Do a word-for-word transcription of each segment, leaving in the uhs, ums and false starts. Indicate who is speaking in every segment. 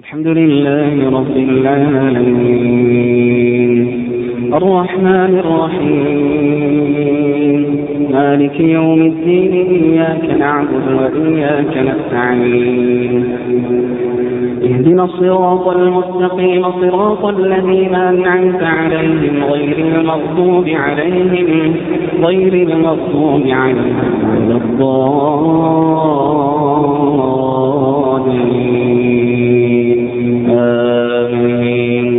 Speaker 1: الحمد لله رب العالمين الرحمن الرحيم مالك يوم الدين إياك نعبد وإياك نستعين اهدنا الصراط المستقيم صراط الذين أنعمت عليهم غير المغضوب عليهم غير المغضوب عليهم ولا الضالين آمين.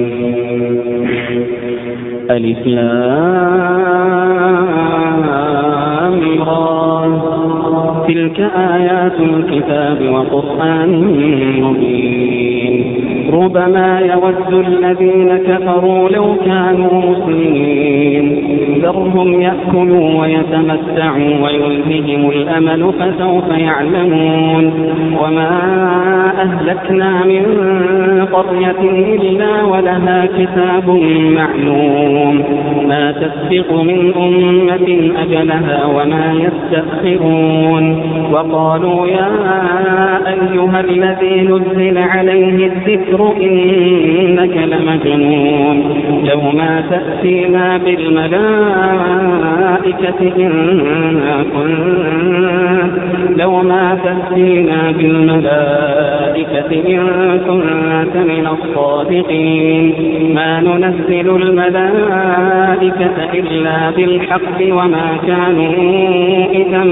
Speaker 1: ألف لام را تلك آيات الكتاب وقرآن مبين ربما يود الذين كفروا لو كانوا مسلمين ذرهم يأكلوا ويتمتعوا ويلههم الأمل فسوف يعلمون وما أهلكنا من قرية إلا ولها كتاب معلوم ما تسبق من أمة أجلها وما يستأخرون وقالوا يا أيها الذي نزل عليه الذكر إنك لمجنون لو ما تأتينا بالملائكة إن كنت لو ما تأتينا بالملائكة إن كنت من الصادقين ما ننزل الملائكة إلا بالحق وما كانوا إذا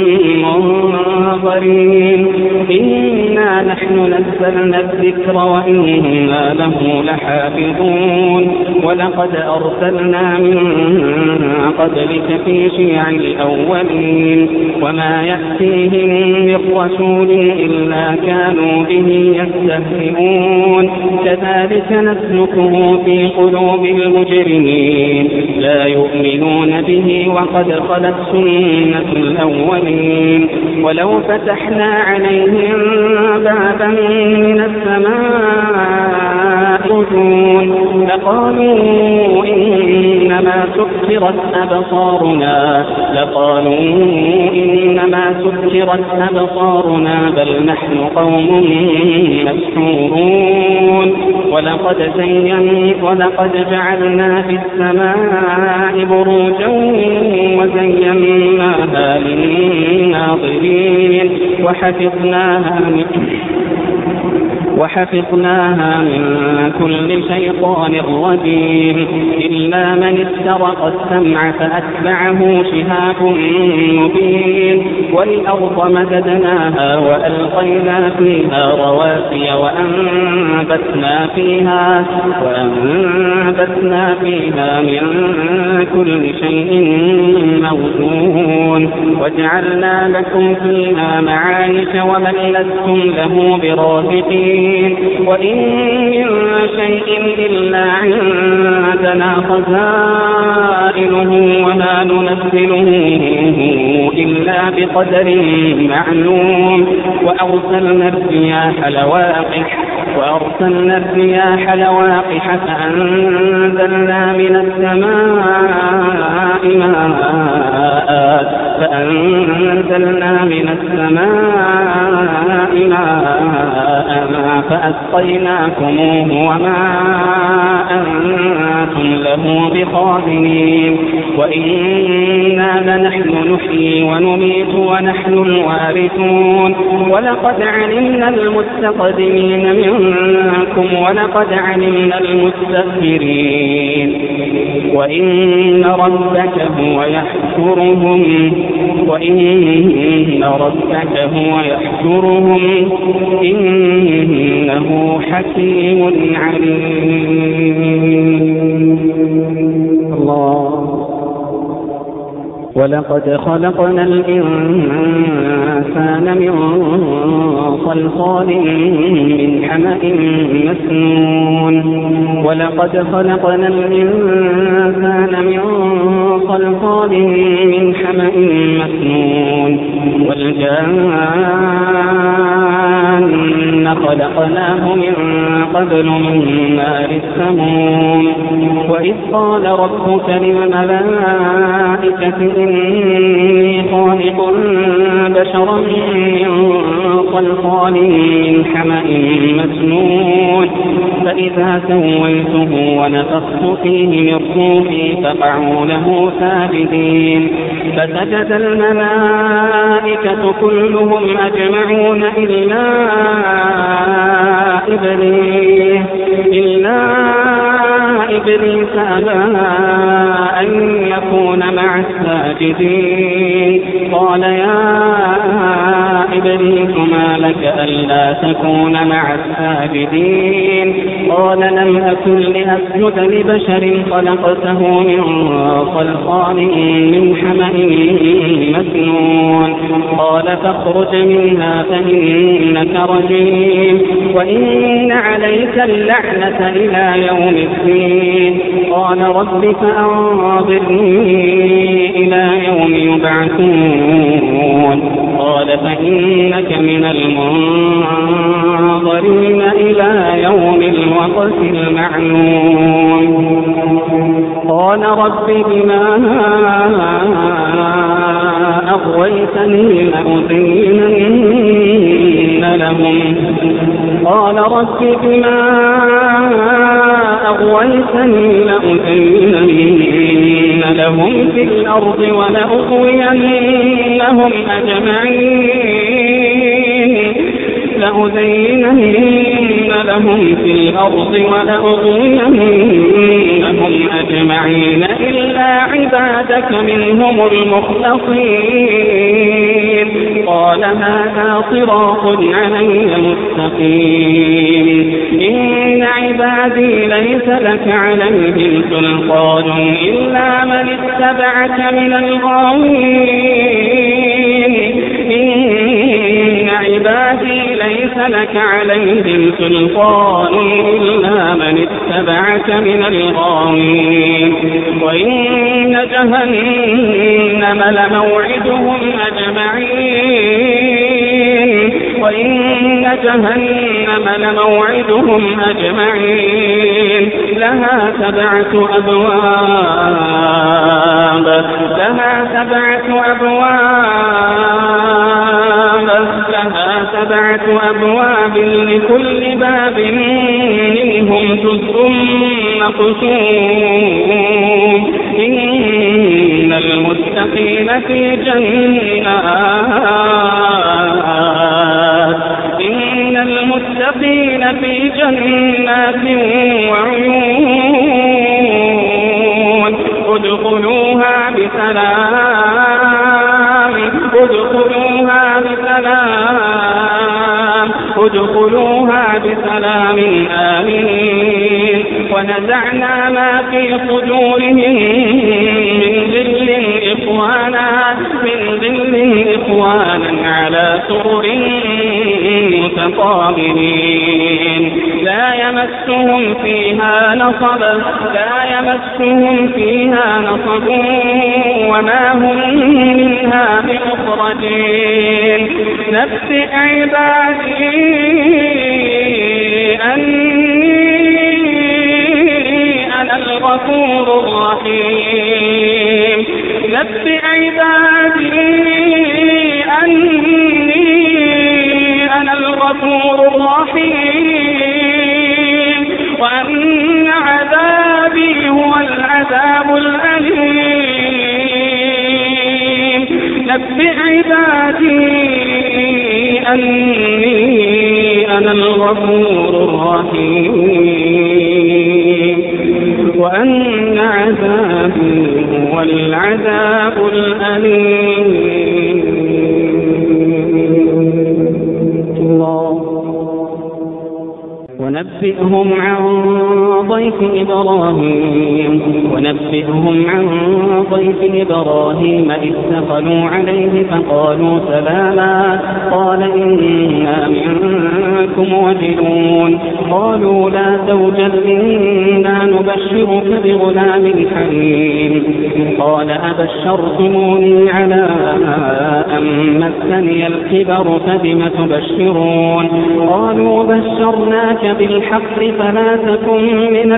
Speaker 1: منظرين إنا نحن نزلنا الذكر وإنا له لحافظون ولقد أرسلنا من قبلك في شيع الأولين وما يأتيهم من رسول إلا كانوا به يستهزئون كذلك نسلكه في قلوب المجرمين لا يؤمنون به وقد خلت سنة الأولين ولو فتحنا عليهم بابا من السماء رجون لقالوا إنما سكرت أبصارنا لقالوا إنما سكرت أبصارنا بل نحن قوم مسحورون ولقد زينا ولقد جعلنا في السماء بروجا وزيناها للناظرين وحفظناها من وحفظناها من كل شيطان رجيم إلا من استرق السمع فأتبعه شهاب مبين والأرض مددناها وألقينا فيها رواسي وأنبتنا فيها وأنبتنا فيها من كل شيء موزون وجعلنا لكم فيها معايش ومن لستم له برازقين وإن من شيء إلا عندنا خزائنه وما ننزله إلا بقدر معلوم وأرسلنا الرياح لواقح وأرسلنا الرياح لواقح فأنزلنا من السماء ماء فأنزلنا من السماء ماء فأسقيناكموه وما أنتم له بخازنين وإنا لنحن نحيي ونميت ونحن الوارثون ولقد علمنا المستقدمين منكم ولقد علمنا المستأخرين وإن ربك هو يحشرهم وإن ربك هو يحشرهم إنه حكيم عليم. الله ولقد خلقنا الإنسان من صلصال من حمأ مسنون ولقد خلقنا الإنسان من صلصال من حمأ مسنون والجان خلقناه من قبل من نار السموم وإذ قال ربك للملائكة إني خالق بشرا من صلصال من حمأ مسنون فإذا سويته ونفخت فيه من روحي فقعوا له ساجدين فسجد الملائكة كلهم أجمعون إلا إبليس إلا إبليس أبى أن يكون مع الساجدين قال يا إبليس ما لك ألا تكون مع الساجدين قال لم أكن لأسجد لبشر خلقته من صلصال من حمأ مسنون قال فاخرج منها فإنك رجيم وإن عليك اللعنة إلى يوم الدين قال رب فأنظرني إلى يوم يبعثون قال فإنك من المنظرين إلى يوم الوقت المعلوم قال رب بما أغويتني لأزينن لهم قال رب بما أغويتني لأزينن لهم في الأرض ولأغوينهم أجمعين لأزينن لهم في الأرض ولأغوينهم أجمعين إلا عبادك منهم المخلصين قال هذا صراط علي مستقيم إن عبادي ليس لك عليهم سلطان إلا من اتبعك من الغاوين إن عبادي ليس لك عليهم سلطان إلا من اتبعك من الغاوين وإن جهنم لموعدهم أجمعين وإن جهنم لموعدهم أجمعين لها سبعة أبواب لها سبعة أبواب لها سبعة أبواب لكل باب منهم جزء مقسوم إن المتقين في جنات إن المتقين في جنات وعيون ادخلوها بسلام ادخلوها بسلام ادخلوها بسلام آمنين ونزعنا ما في صدورهم من ظل إخوانا من ظل إخوانا على سرر متقابلين لا يمسهم فيها نصب لا يمسهم فيها نصب وما هم منها بمخرجين نبئ عبادي أني أنا الغفور الرحيم نبئ عبادي أني أنا الغفور الرحيم وأن عذابي هو العذاب الأليم نبئ عبادي أني أنا الغفور الرحيم وأن عذابي هو العذاب الأليم الله ونبئهم عن ضيف إبراهيم ونبئهم عن ضيف إبراهيم إذ دخلوا عليه فقالوا سلاما قال إنا منكم وجلون قالوا لا توجل إنا نبشرك بغلام حليم قال أبشرتموني على أن مسني الكبر فبم تبشرون قالوا بشرناك بالحق فلا تكن من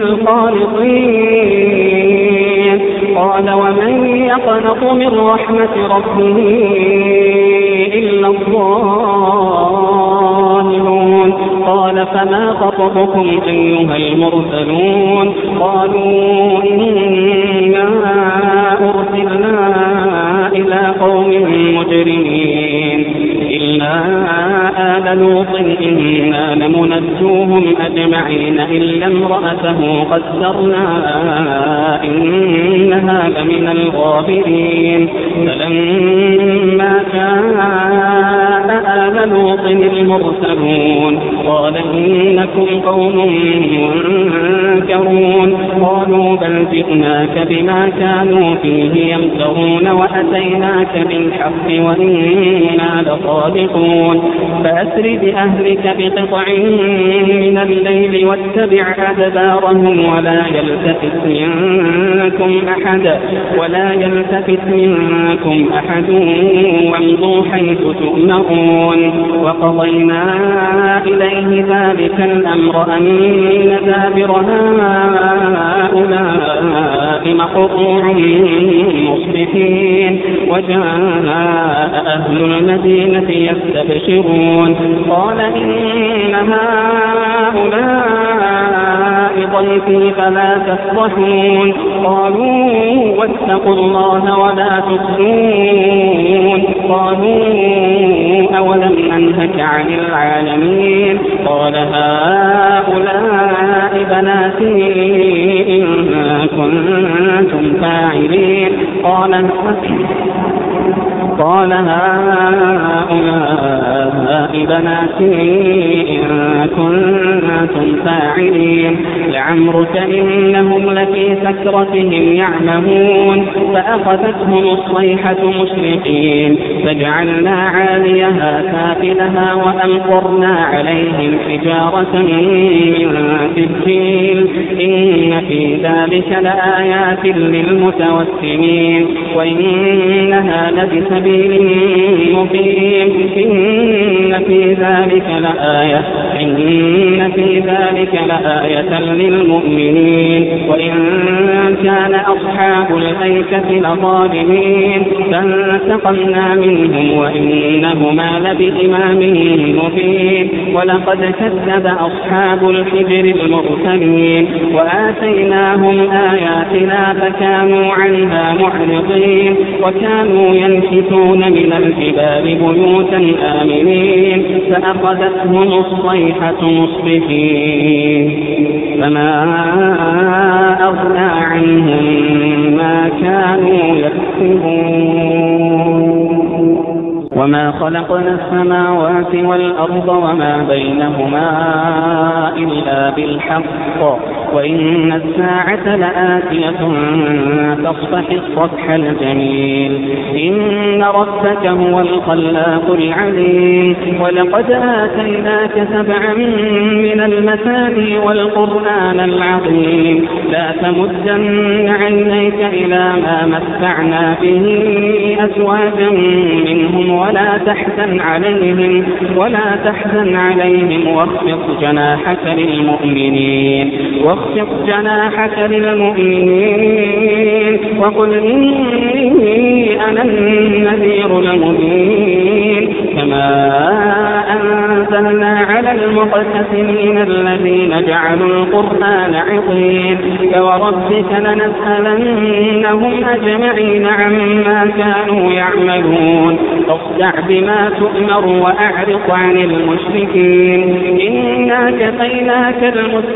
Speaker 1: القانطين قال ومن يقنط من رحمة ربه إلا الضالون قال فما خطبكم أيها المرسلون قالوا إنا أرسلنا إلى قوم مجرمين إلا آل لوط إنا لمنجوهم أجمعين إلا امرأته قدرنا إنها لمن الغابرين فلما كان آل لوط المرسلون قال إنكم قوم منكرون قالوا بل جئناك بما كانوا فيه يمترون وأتيناك بالحق وإنا لصادقون فأسر بأهلك بقطع من الليل واتبع أدبارهم ولا يلتفت منكم أحد ولا يلتفت منكم أحد وامضوا حيث تؤمرون وقضينا إليه ذلك الأمر أن دابر هؤلاء مقطوع مصبحين وجاء أهل المدينة يستبشرون قال إن هؤلاء ضيفي فلا تفضحون قالوا واتقوا الله ولا تخزون قالوا أولم أنهك عن العالمين قال هؤلاء بناتي إن كنتم فاعلين قال قال هؤلاء بناتي إن كنتم فاعلين لعمرك إنهم لفي سكرتهم يعمهون فأخذتهم الصيحة مشرقين فجعلنا عاليها سافلها وأمطرنا عليهم حجارة من سجيل إن في ذلك لآيات للمتوسمين وإنها لبسبيل مقيم إن في ذلك لآية إن في ذلك لآية للمؤمنين وإن كان أصحاب الأيكة لظالمين فانتقمنا منهم وإنهما لبإمام مبين ولقد كذب أصحاب الحجر المرسلين وآتيناهم آياتنا فكانوا عنها معرضين وكانوا ينحتون من الجبال بيوتا آمنين فأخذتهم الصيحة مصبحين فما أغنى عنهم ما كانوا يكسبون وما خلقنا السماوات والأرض وما بينهما إلا بالحق وإن الساعة لآتية تصفح الصفح الجميل إن ربك هو الخلاق العليم ولقد آتيناك سبعا من المثاني والقرآن العظيم لا تمدن عينيك إلى ما متعنا به أزواجا منهم ولا تحزن عليهم ولا تحزن عليهم واخفض جناحك للمؤمنين واخفض جناحك للمؤمنين وقل إني أنا النذير المبين كما أنزلنا على المقتسمين الذين جعلوا القرآن عظيم فوربك لنسألنهم أجمعين عما كانوا يعملون فاصدع بما تؤمر وأعرض عن المشركين إنا كفيناك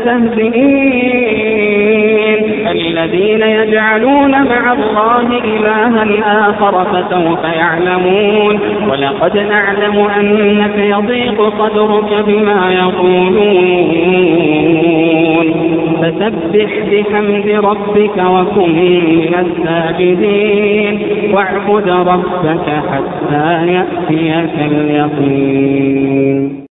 Speaker 1: المستهزئين الذين يجعلون مع الله إلها آخر فسوف يعلمون ولقد نعلم أنك يضيق صدرك بما يقولون فسبح بحمد ربك وكن من الساجدين واعبد ربك حتى يأتيك اليقين.